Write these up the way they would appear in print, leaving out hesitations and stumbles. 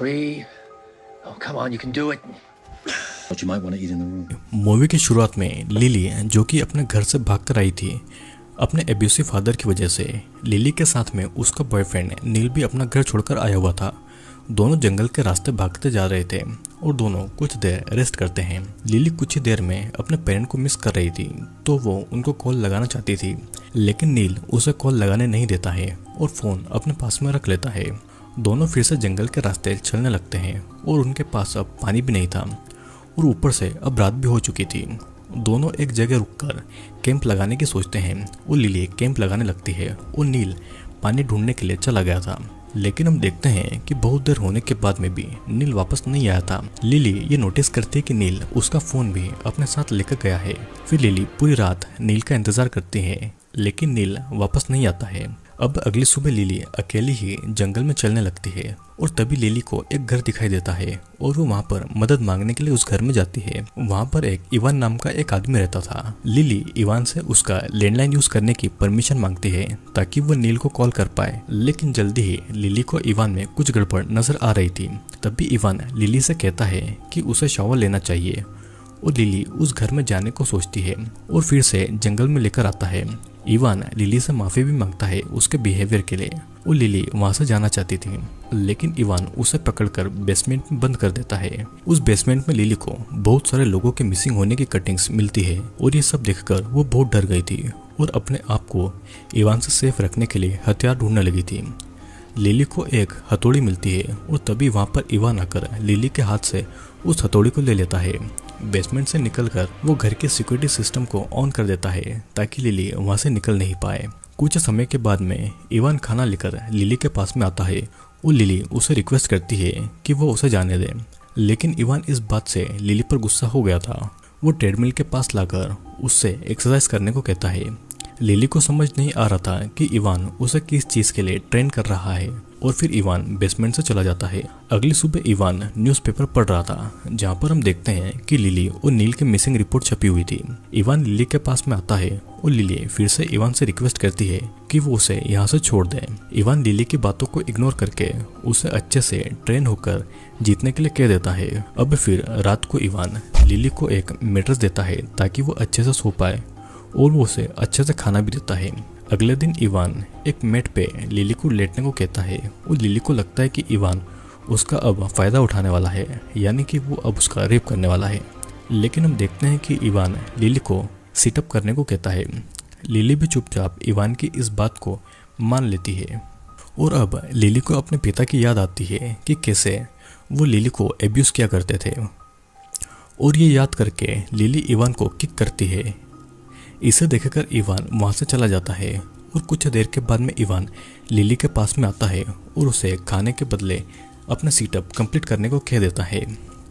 3. Oh, come on, you can do it. But you might want to eat in the room. Movie की शुरुआत में lily, जो कि अपने घर से भागकर आई थी अपने एब्यूसिव फादर की वजह से, लिली के साथ में उसका बॉयफ्रेंड नील भी अपना घर छोड़कर आया हुआ था। दोनों जंगल के रास्ते भागते जा रहे थे और दोनों कुछ देर रेस्ट करते हैं। लिली कुछ ही देर में अपने पेरेंट को मिस कर रही थी, तो वो उनको कॉल लगाना चाहती थी, लेकिन नील उसे कॉल लगाने नहीं देता है और फ़ोन अपने पास में रख लेता है। दोनों फिर से जंगल के रास्ते चलने लगते हैं और उनके पास अब पानी भी नहीं था और ऊपर से अब रात भी हो चुकी थी। दोनों एक जगह रुककर कैंप लगाने की सोचते हैं और लिली कैंप लगाने लगती है और नील पानी ढूंढने के लिए चला गया था। लेकिन हम देखते हैं कि बहुत देर होने के बाद में भी नील वापस नहीं आया था। लिली ये नोटिस करती है कि नील उसका फ़ोन भी अपने साथ लेकर गया है। फिर लिली पूरी रात नील का इंतज़ार करती है, लेकिन नील वापस नहीं आता है। अब अगली सुबह लिली अकेली ही जंगल में चलने लगती है और तभी लिली को एक घर दिखाई देता है और वो वहाँ पर मदद मांगने के लिए उस घर में जाती है। वहाँ पर एक इवान नाम का एक आदमी रहता था। लिली इवान से उसका लैंडलाइन यूज करने की परमिशन मांगती है ताकि वो नील को कॉल कर पाए, लेकिन जल्दी ही लिली को इवान में कुछ गड़बड़ नजर आ रही थी। तभी इवान लिली से कहता है कि उसे शावर लेना चाहिए और लिली उस घर में जाने को सोचती है और फिर से जंगल में लेकर आता है। इवान लिली से माफ़ी भी मांगता है उसके बिहेवियर के लिए और लिली वहाँ से जाना चाहती थी, लेकिन इवान उसे पकड़कर बेसमेंट में बंद कर देता है। उस बेसमेंट में लिली को बहुत सारे लोगों के मिसिंग होने की कटिंग्स मिलती है और ये सब देखकर वो बहुत डर गई थी और अपने आप को इवान से सेफ रखने के लिए हथियार ढूंढने लगी थी। लिली को एक हथौड़ी मिलती है और तभी वहाँ पर इवान आकर लिली के हाथ से उस हथौड़ी को ले लेता है। बेसमेंट से निकलकर वो घर के सिक्योरिटी सिस्टम को ऑन कर देता है ताकि लिली वहाँ से निकल नहीं पाए। कुछ समय के बाद में इवान खाना लेकर लिली के पास में आता है और लिली उसे रिक्वेस्ट करती है कि वो उसे जाने दे, लेकिन इवान इस बात से लिली पर गुस्सा हो गया था। वो ट्रेडमिल के पास लाकर उससे एक्सरसाइज करने को कहता है। लिली को समझ नहीं आ रहा था कि इवान उसे किस चीज़ के लिए ट्रेन कर रहा है और फिर इवान बेसमेंट से चला जाता है। अगली सुबह इवान न्यूज़पेपर पढ़ रहा था, जहाँ पर हम देखते हैं कि लिली और नील के मिसिंग रिपोर्ट छपी हुई थी। इवान लिली के पास में आता है और लिली फिर से इवान से रिक्वेस्ट करती है कि वो उसे यहाँ से छोड़ दे। इवान लिली की बातों को इग्नोर करके उसे अच्छे से ट्रेन होकर जीतने के लिए कह देता है। अब फिर रात को इवान लिली को एक मैट्रेस देता है ताकि वो अच्छे से सो पाए और वो उसे अच्छे से खाना भी देता है। अगले दिन इवान एक मैट पे लिली को लेटने को कहता है और लिली को लगता है कि इवान उसका अब फ़ायदा उठाने वाला है, यानी कि वो अब उसका रेप करने वाला है। लेकिन हम देखते हैं कि इवान लिली को सिटअप करने को कहता है। लिली भी चुपचाप इवान की इस बात को मान लेती है और अब लिली को अपने पिता की याद आती है कि कैसे वो लिली को एब्यूज़ किया करते थे और ये याद करके लिली इवान को किक करती है। इसे देखकर इवान वहाँ से चला जाता है और कुछ देर के बाद में इवान लिली के पास में आता है और उसे खाने के बदले अपना सीटअप कंप्लीट करने को कह देता है।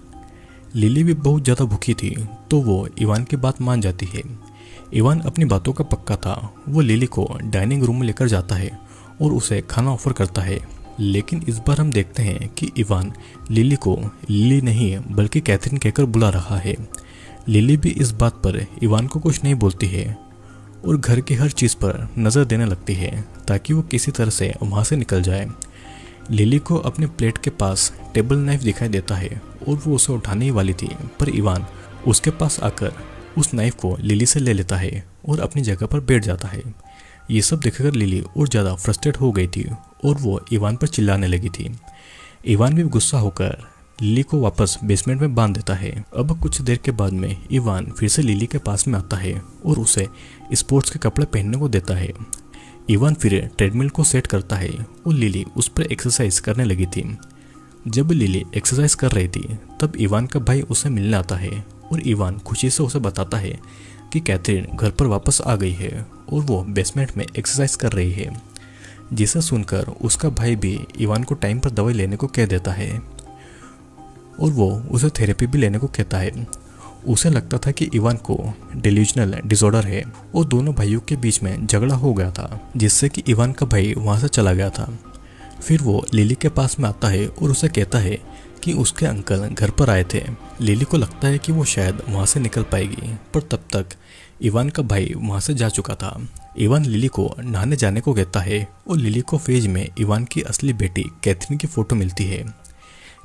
लिली भी बहुत ज़्यादा भूखी थी, तो वो इवान की बात मान जाती है। इवान अपनी बातों का पक्का था। वो लिली को डाइनिंग रूम में लेकर जाता है और उसे खाना ऑफर करता है, लेकिन इस बार हम देखते हैं कि इवान लिली को लिली नहीं बल्कि कैथरीन कहकर बुला रहा है। लिली भी इस बात पर इवान को कुछ नहीं बोलती है और घर की हर चीज़ पर नज़र देने लगती है ताकि वो किसी तरह से वहाँ से निकल जाए। लिली को अपने प्लेट के पास टेबल नाइफ दिखाई देता है और वो उसे उठाने ही वाली थी, पर इवान उसके पास आकर उस नाइफ को लिली से ले लेता है और अपनी जगह पर बैठ जाता है। ये सब देखकर लिली और ज़्यादा फ्रस्ट्रेट हो गई थी और वो इवान पर चिल्लाने लगी थी। इवान भी गुस्सा होकर लिली को वापस बेसमेंट में बांध देता है। अब कुछ देर के बाद में इवान फिर से लिली के पास में आता है और उसे स्पोर्ट्स के कपड़े पहनने को देता है। इवान फिर ट्रेडमिल को सेट करता है और लिली उस पर एक्सरसाइज करने लगी थी। जब लिली एक्सरसाइज कर रही थी तब इवान का भाई उसे मिलने आता है और इवान खुशी से उसे बताता है कि कैथरीन घर पर वापस आ गई है और वो बेसमेंट में एक्सरसाइज कर रही है, जिसे सुनकर उसका भाई भी इवान को टाइम पर दवाई लेने को कह देता है और वो उसे थेरेपी भी लेने को कहता है। उसे लगता था कि इवान को डिल्यूजनल डिसऑर्डर है और दोनों भाइयों के बीच में झगड़ा हो गया था, जिससे कि इवान का भाई वहाँ से चला गया था। फिर वो लिली के पास में आता है और उसे कहता है कि उसके अंकल घर पर आए थे। लिली को लगता है कि वो शायद वहाँ से निकल पाएगी, पर तब तक इवान का भाई वहाँ से जा चुका था। इवान लिली को नहाने जाने को कहता है और लिली को फ्रिज में इवान की असली बेटी कैथरीन की फ़ोटो मिलती है।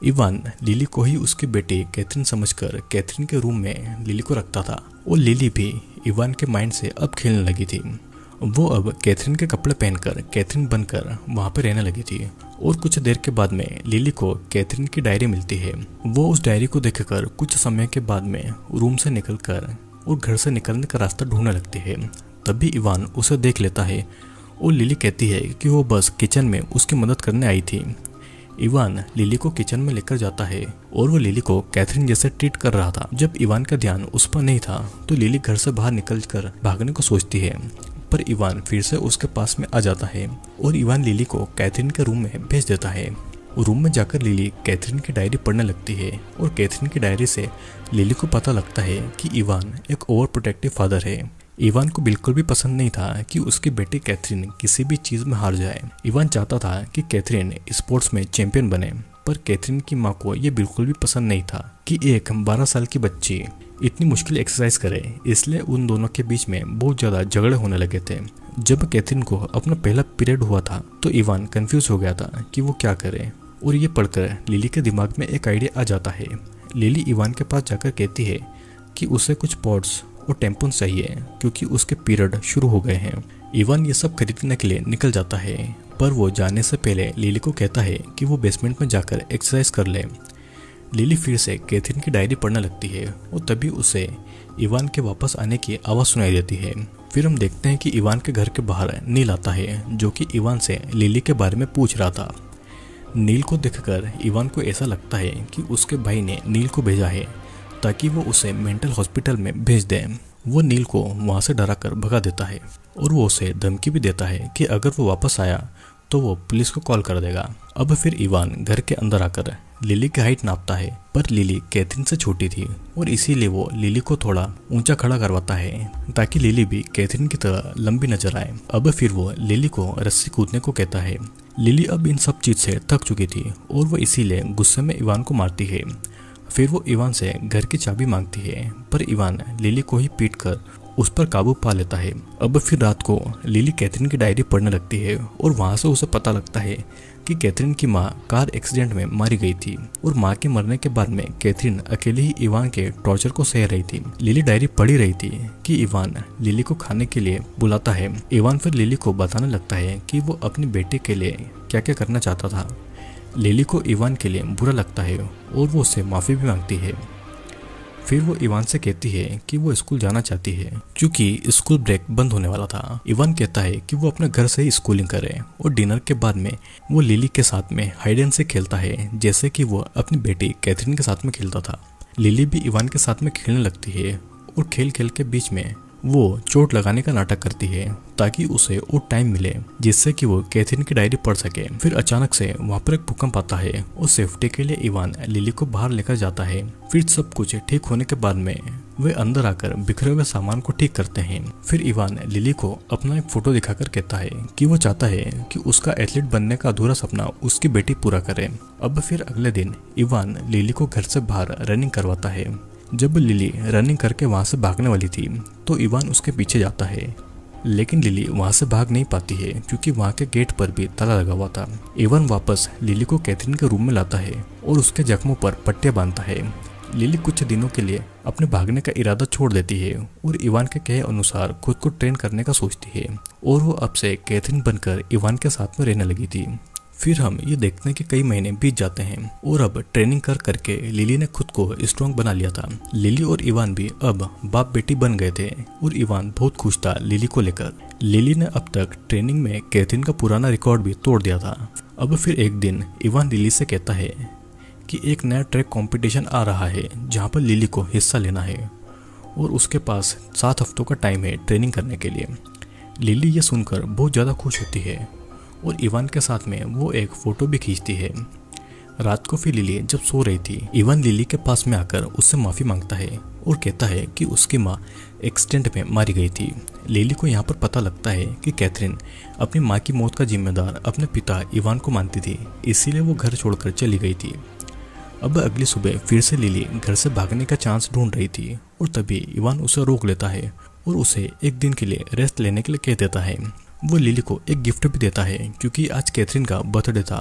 इवान लिली को ही उसकी बेटी कैथरीन समझकर कैथरीन के रूम में लिली को रखता था और लिली भी इवान के माइंड से अब खेलने लगी थी। वो अब कैथरीन के कपड़े पहनकर कैथरीन बनकर वहाँ पे रहने लगी थी। और कुछ देर के बाद में लिली को कैथरीन की डायरी मिलती है। वो उस डायरी को देखकर कुछ समय के बाद में रूम से निकलकर और घर से निकलने का रास्ता ढूंढने लगती है। तभी इवान उसे देख लेता है और लिली कहती है कि वो बस किचन में उसकी मदद करने आई थी। इवान लिली को किचन में लेकर जाता है और वो लिली को कैथरीन जैसे ट्रीट कर रहा था। जब इवान का ध्यान उस पर नहीं था तो लिली घर से बाहर निकलकर भागने को सोचती है, पर इवान फिर से उसके पास में आ जाता है और इवान लिली को कैथरीन के रूम में भेज देता है। रूम में जाकर लिली कैथरीन की डायरी पढ़ने लगती है और कैथरीन की डायरी से लिली को पता लगता है कि इवान एक ओवर प्रोटेक्टिव फादर है। इवान को बिल्कुल भी पसंद नहीं था कि उसकी बेटी कैथरीन किसी भी चीज में हार जाए। इवान चाहता था कि कैथरीन स्पोर्ट्स में चैंपियन बने, पर कैथरीन की माँ को यह बिल्कुल भी पसंद नहीं था कि एक 12 साल की बच्ची इतनी मुश्किल एक्सरसाइज करे। इसलिए उन दोनों के बीच में बहुत ज्यादा झगड़े होने लगे थे। जब कैथरीन को अपना पहला पीरियड हुआ था तो इवान कंफ्यूज हो गया था कि वो क्या करे, और ये पढ़कर लिली के दिमाग में एक आइडिया आ जाता है। लिली इवान के पास जाकर कहती है कि उसे कुछ पॉड्स और टेम्पोन चाहिए क्योंकि उसके पीरियड शुरू हो गए हैं। इवान ये सब खरीदने के लिए निकल जाता है, पर वो जाने से पहले लिली को कहता है कि वो बेसमेंट में जाकर एक्सरसाइज कर ले। लिली फिर से कैथरीन की डायरी पढ़ने लगती है और तभी उसे इवान के वापस आने की आवाज़ सुनाई देती है। फिर हम देखते हैं कि इवान के घर के बाहर नील आता है, जो कि इवान से लिली के बारे में पूछ रहा था। नील को देखकर इवान को ऐसा लगता है कि उसके भाई ने नील को भेजा है ताकि वो उसे मेंटल हॉस्पिटल में भेज दे। वो नील को वहाँ से डराकर भगा देता है और वो उसे धमकी भी देता है कि अगर वो वापस आया तो वो पुलिस को कॉल कर देगा। अब फिर इवान घर के अंदर आकर लिली की हाइट नापता है, पर लिली कैथरीन से छोटी थी और इसीलिए वो लिली को थोड़ा ऊंचा खड़ा करवाता है ताकि लिली भी कैथरीन की तरह लंबी नजर आए। अब फिर वो लिली को रस्सी कूदने को कहता है। लिली अब इन सब चीज से थक चुकी थी और वो इसीलिए गुस्से में इवान को मारती है। फिर वो इवान से घर की चाबी मांगती है, पर इवान लिली को ही पीट कर उस पर काबू पा लेता है। अब फिर रात को लिली कैथरीन की डायरी पढ़ने लगती है और वहाँ से उसे पता लगता है कि कैथरीन की माँ कार एक्सीडेंट में मारी गई थी और माँ के मरने के बाद में कैथरीन अकेले ही इवान के टॉर्चर को सह रही थी। लिली डायरी पढ़ी रही थी कि इवान लिली को खाने के लिए बुलाता है। इवान फिर लिली को बताने लगता है कि वो अपनी बेटी के लिए क्या क्या करना चाहता था। लिली को इवान के लिए बुरा लगता है और वो उससे माफ़ी भी मांगती है। फिर वो इवान से कहती है कि वो स्कूल जाना चाहती है क्योंकि स्कूल ब्रेक बंद होने वाला था। इवान कहता है कि वो अपने घर से ही स्कूलिंग करे और डिनर के बाद में वो लिली के साथ में हाइड एंड सीक खेलता है, जैसे कि वो अपनी बेटी कैथरीन के साथ में खेलता था। लिली भी इवान के साथ में खेलने लगती है और खेल खेल के बीच में वो चोट लगाने का नाटक करती है ताकि उसे और टाइम मिले जिससे कि वो कैथरीन की डायरी पढ़ सके। फिर अचानक से वहाँ पर एक भूकंप आता है और सेफ्टी के लिए इवान लिली को बाहर लेकर जाता है। फिर सब कुछ ठीक होने के बाद में वे अंदर आकर बिखरे हुए सामान को ठीक करते हैं। फिर इवान लिली को अपना एक फोटो दिखाकर कहता है कि वो चाहता है कि उसका एथलीट बनने का अधूरा सपना उसकी बेटी पूरा करे। अब फिर अगले दिन इवान लिली को घर से बाहर रनिंग करवाता है। जब लिली रनिंग करके वहाँ से भागने वाली थी तो इवान उसके पीछे जाता है, लेकिन लिली वहाँ से भाग नहीं पाती है क्योंकि वहाँ के गेट पर भी ताला लगा हुआ था। इवान वापस लिली को कैथरीन के रूम में लाता है और उसके जख्मों पर पट्टियाँ बांधता है। लिली कुछ दिनों के लिए अपने भागने का इरादा छोड़ देती है और इवान के कहे अनुसार खुद को ट्रेन करने का सोचती है और वो अब से कैथरीन बनकर इवान के साथ में रहने लगी थी। फिर हम ये देखते हैं कि कई महीने बीत जाते हैं और अब ट्रेनिंग कर करके लिली ने खुद को स्ट्रॉन्ग बना लिया था। लिली और इवान भी अब बाप बेटी बन गए थे और इवान बहुत खुश था लिली को लेकर। लिली ने अब तक ट्रेनिंग में कैथरीन का पुराना रिकॉर्ड भी तोड़ दिया था। अब फिर एक दिन इवान लिली से कहता है कि एक नया ट्रैक कंपटीशन आ रहा है जहाँ पर लिली को हिस्सा लेना है और उसके पास 7 हफ्तों का टाइम है ट्रेनिंग करने के लिए। लिली ये सुनकर बहुत ज़्यादा खुश होती है और इवान के साथ में वो एक फ़ोटो भी खींचती है। रात को फिर लिली जब सो रही थी, इवान लिली के पास में आकर उससे माफ़ी मांगता है और कहता है कि उसकी माँ एक्सीडेंट में मारी गई थी। लिली को यहाँ पर पता लगता है कि कैथरीन अपनी माँ की मौत का जिम्मेदार अपने पिता इवान को मानती थी, इसीलिए वो घर छोड़कर चली गई थी। अब अगली सुबह फिर से लिली घर से भागने का चांस ढूंढ रही थी और तभी इवान उसे रोक लेता है और उसे एक दिन के लिए रेस्ट लेने के लिए कह देता है। वो लिली को एक गिफ्ट भी देता है क्योंकि आज कैथरीन का बर्थडे था।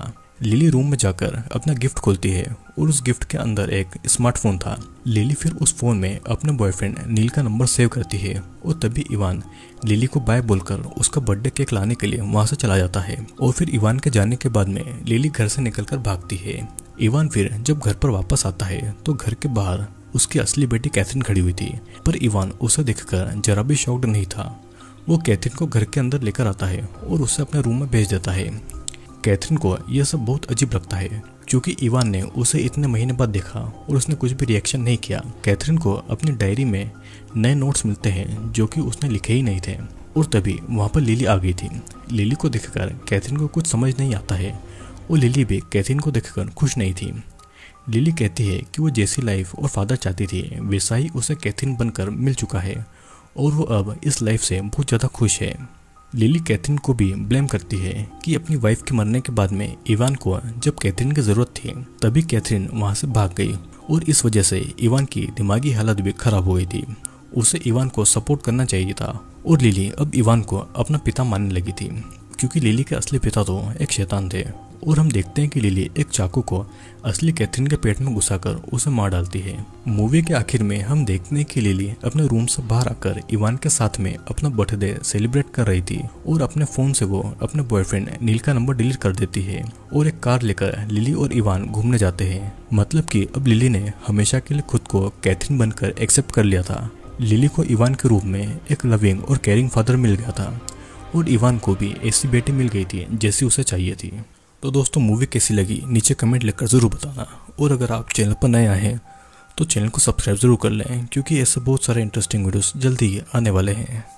लिली रूम में जाकर अपना गिफ्ट खोलती है और उस गिफ्ट के अंदर एक स्मार्टफोन था। लिली फिर उस फोन में अपने बॉयफ्रेंड नील का नंबर सेव करती है और तभी इवान लिली को बाय बोलकर उसका बर्थडे केक लाने के लिए वहां से चला जाता है। और फिर इवान के जाने के बाद में लिली घर से निकलकर भागती है। इवान फिर जब घर पर वापस आता है तो घर के बाहर उसकी असली बेटी कैथरीन खड़ी हुई थी, पर इवान उसे देखकर जरा भी शॉक्ड नहीं था। वो कैथरीन को घर के अंदर लेकर आता है और उसे अपने रूम में भेज देता है। कैथरीन को यह सब बहुत अजीब लगता है क्योंकि इवान ने उसे इतने महीने बाद देखा और उसने कुछ भी रिएक्शन नहीं किया। कैथरीन को अपनी डायरी में नए नोट्स मिलते हैं जो कि उसने लिखे ही नहीं थे और तभी वहाँ पर लिली आ गई थी। लिली को देखकर कैथरीन को कुछ समझ नहीं आता है और लिली भी कैथरीन को देखकर खुश नहीं थी। लिली कहती है कि वो जैसी लाइफ और फादर चाहती थी वैसा ही उसे कैथरीन बनकर मिल चुका है और वो अब इस लाइफ से बहुत ज़्यादा खुश है। लिली कैथरीन को भी ब्लेम करती है कि अपनी वाइफ के मरने के बाद में इवान को जब कैथरीन की ज़रूरत थी तभी कैथरीन वहाँ से भाग गई और इस वजह से इवान की दिमागी हालत भी खराब हो गई थी। उसे इवान को सपोर्ट करना चाहिए था और लिली अब इवान को अपना पिता मानने लगी थी क्योंकि लिली के असली पिता तो एक शैतान थे। और हम देखते हैं कि लिली एक चाकू को असली कैथरीन के पेट में घुसाकर उसे मार डालती है। मूवी के आखिर में हम देखते हैं कि लिली अपने रूम से बाहर आकर इवान के साथ में अपना बर्थडे सेलिब्रेट कर रही थी और अपने फोन से वो अपने बॉयफ्रेंड नील का नंबर डिलीट कर देती है और एक कार लेकर लिली और इवान घूमने जाते हैं। मतलब कि अब लिली ने हमेशा के लिए खुद को कैथरीन बनकर एक्सेप्ट कर लिया था। लिली को इवान के रूप में एक लविंग और केयरिंग फादर मिल गया था और इवान को भी ऐसी बेटी मिल गई थी जैसी उसे चाहिए थी। तो दोस्तों मूवी कैसी लगी नीचे कमेंट लिखकर ज़रूर बताना और अगर आप चैनल पर नए आए हैं तो चैनल को सब्सक्राइब ज़रूर कर लें क्योंकि ऐसे बहुत सारे इंटरेस्टिंग वीडियोस जल्दी ही आने वाले हैं।